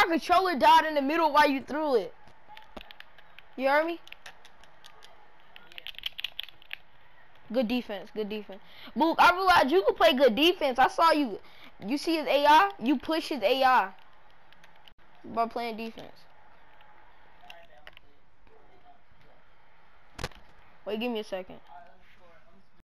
controller died in the middle while you threw it. You heard me? Good defense, good defense. Book, I realized you can play good defense. I saw you. You see his AI? You push his AI by playing defense. Wait, give me a second.